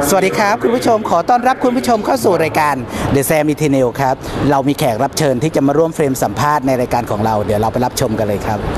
สวัสดีครับคุณผู้ชมขอต้อนรับคุณผู้ชมเข้าสู่รายการ The Sam Eternal ครับเรามีแขกรับเชิญที่จะมาร่วมเฟรมสัมภาษณ์ในรายการของเราเดี๋ยวเราไปรับชมกันเลยครับ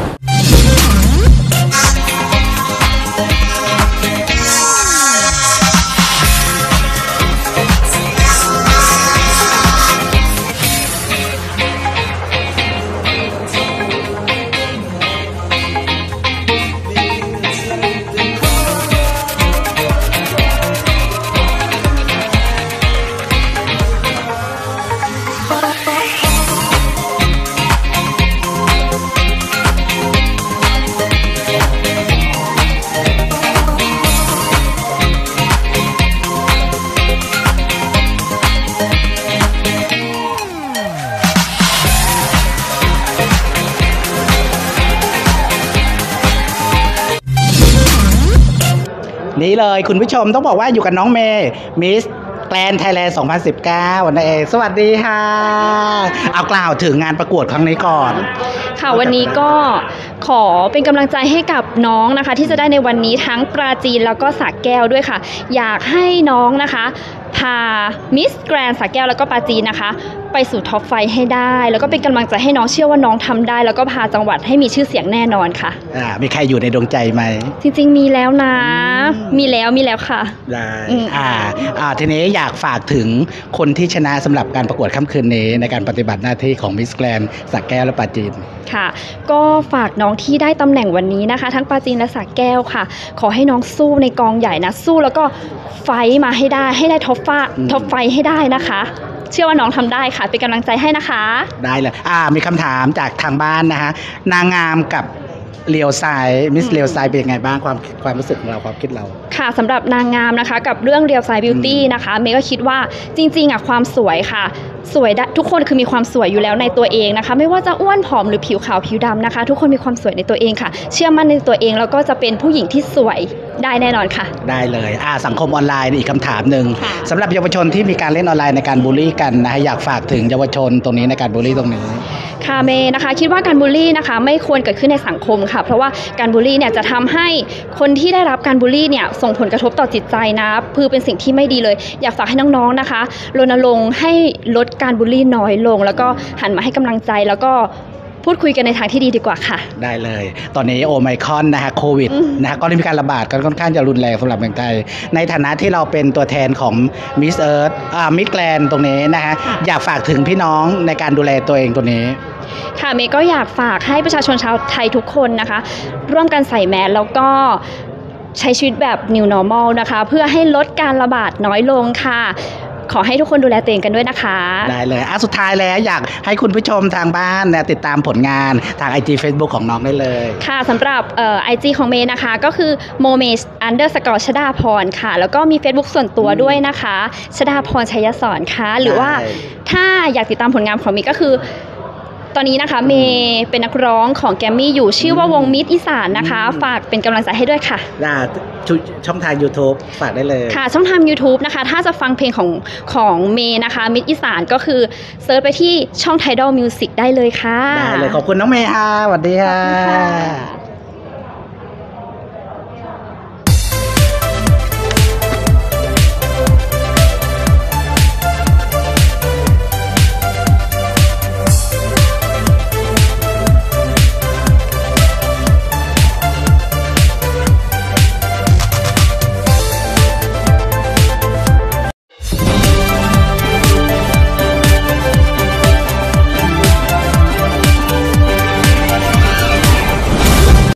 นี่เลยคุณผู้ชมต้องบอกว่าอยู่กับน้องเมย์มิสแกรนด์ไทยแลนด์ 2019 นั่นเองสวัสดีค่ะเอากล่าวถึงงานประกวดครั้งนี้ก่อนค่ะวันนี้ก็ขอเป็นกำลังใจให้กับน้องนะคะที่จะได้ในวันนี้ทั้งปราจีนแล้วก็สระแก้วด้วยค่ะอยากให้น้องนะคะพามิสแกรนด์สระแก้วแล้วก็ปราจีนนะคะไปสู่ท็อปไฟให้ได้แล้วก็เป็นกำลังใจให้น้องเชื่อว่าน้องทำได้แล้วก็พาจังหวัดให้มีชื่อเสียงแน่นอนค่ะมีใครอยู่ในดวงใจไหมจริงๆมีแล้วนะมีแล้วค่ะได้ทีนี้อยากฝากถึงคนที่ชนะสำหรับการประกวดค่ำคืนนี้ในการปฏิบัติหน้าที่ของมิสแกรนด์สระแก้วและปราจีนค่ะก็ฝากน้องที่ได้ตำแหน่งวันนี้นะคะทั้งปราจีนและสระแก้วค่ะขอให้น้องสู้ในกองใหญ่นะสู้แล้วก็ไฟมาให้ได้ท็อปไฟให้ได้นะคะเชื่อว่าน้องทำได้ค่ะเป็นกำลังใจให้นะคะได้เลยมีคำถามจากทางบ้านนะคะนางงามกับเลียวไซมิสเลียวไซเป็นยังไงบ้างความรู้สึกของเราความคิดเราค่ะสำหรับนางงามนะคะกับเรื่องเลียวไซบิวตี้นะคะเมย์ก็คิดว่าจริงๆความสวยค่ะสวยทุกคนคือมีความสวยอยู่แล้วในตัวเองนะคะไม่ว่าจะอ้วนผอมหรือผิวขาวผิวดำนะคะทุกคนมีความสวยในตัวเองค่ะเชื่อมั่นในตัวเองแล้วก็จะเป็นผู้หญิงที่สวยได้แน่นอนค่ะได้เลยสังคมออนไลน์อีกคำถามหนึ่งสำหรับเยาวชนที่มีการเล่นออนไลน์ในการบูลลี่กันนะอยากฝากถึงเยาวชนตรงนี้ในการบูลลี่ตรงนี้ค่ะเมย์นะคะคิดว่าการบูลลี่นะคะไม่ควรเกิดขึ้นในสังคมค่ะเพราะว่าการบูลลี่เนี่ยจะทำให้คนที่ได้รับการบูลลี่เนี่ยส่งผลกระทบต่อจิตใจนะคือเป็นสิ่งที่ไม่ดีเลยอยากฝากให้น้องๆนะคะรณรงค์ให้ลดการบูลลี่น้อยลงแล้วก็หันมาให้กำลังใจแล้วก็พูดคุยกันในทางที่ดีดีกว่าค่ะได้เลยตอนนี้โอไมครอนนะฮะโควิดนะฮะก็ได้มีการระบาดกันค่อนข้างจะรุนแรงสำหรับเมืองไทยในฐานะที่เราเป็นตัวแทนของมิสเอิร์ธมิสแกรนด์ตรงนี้นะฮะอยากฝากถึงพี่น้องในการดูแลตัวเองตัวนี้ค่ะเมย์ก็อยากฝากให้ประชาชนชาวไทยทุกคนนะคะร่วมกันใส่แมสแล้วก็ใช้ชีวิตแบบ New Normal นะคะเพื่อให้ลดการระบาดน้อยลงค่ะขอให้ทุกคนดูแลตัวเองกันด้วยนะคะได้เลยสุดท้ายแล้วอยากให้คุณผู้ชมทางบ้านติดตามผลงานทาง IG Facebook ของน้องได้เลยค่ะสำหรับ IG ของเมย์นะคะก็คือ momes_ชดาพรค่ะแล้วก็มี Facebook ส่วนตัวด้วยนะคะชดาพรชัยสอนค่ะหรือว่าถ้าอยากติดตามผลงานของเมย์ก็คือตอนนี้นะคะเมย์เป็นนักร้องของแกรมมี่อยู่ชื่อว่าวงมิตรอีสานนะคะฝากเป็นกำลังใจให้ด้วยค่ะช่องทาง YouTube ฝากได้เลยค่ะช่องทาง YouTube นะคะถ้าจะฟังเพลงของเมย์นะคะมิตรอีสานก็คือเซิร์ชไปที่ช่อง Tidal Music ได้เลยค่ะได้เลยขอบคุณน้องเมย์ค่ะสวัสดีค่ะ